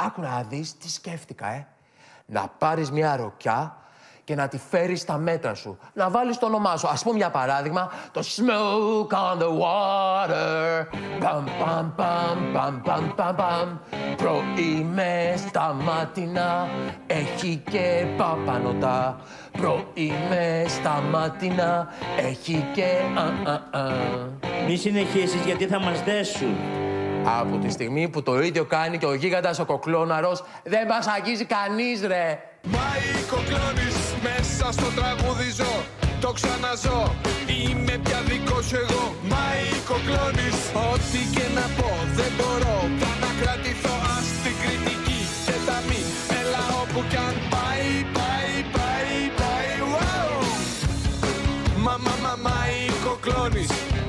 άκου να δεις τι σκέφτηκα, Να πάρεις μια ροκιά και να τη φέρεις στα μέτρα σου. Να βάλεις το όνομά σου. Ας πούμε για παράδειγμα, το smoke on the water. Παμ, παμ, παμ, παμ, παμ, παμ, παμ. Πρωί μες στα μάτινα έχει και παπανοτά. Πρωί μες στα μάτινα έχει και Μη συνεχίσεις γιατί θα μας δέσουν. Από τη στιγμή που το ίδιο κάνει και ο γίγαντας ο κοκλώναρος, δεν μας αγγίζει κανείς, ρε. Μα η κοκλώνης μέσα στο τραγούδι ζω. Το ξαναζώ, είμαι πια δικός σου εγώ. Μα η κοκλώνης, ό,τι και να πω δεν μπορώ πια να κρατηθώ. Ας την κριτική και τα μη, έλα όπου κι αν πάει, πάει, πάει, πάει. Wow! Μα η κοκλώνης.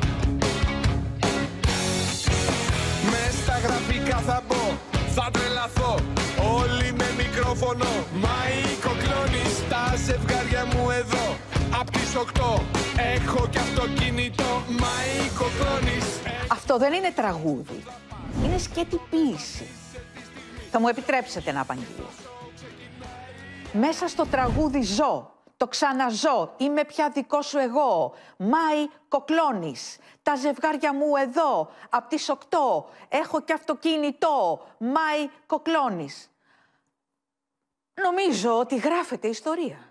Μες στα γραφικά θα μπω, θα τρελαθώ. Όλοι με μικρόφωνο, μα η κοκλώνης. Τα ζευγάρια μου εδώ, απ' τις 8 έχω κι αυτοκίνητο, μα η κοκλώνης. Αυτό δεν είναι τραγούδι, είναι σκέτη ποίηση. Θα μου επιτρέψετε να απαγγείλω. Μέσα στο τραγούδι ζω, το ξαναζώ, είμαι πια δικό σου εγώ. Μάη κοκλώνης, τα ζευγάρια μου εδώ, απ' τις 8 έχω κι αυτοκίνητο, Μάη κοκλώνης. Νομίζω ότι γράφεται ιστορία.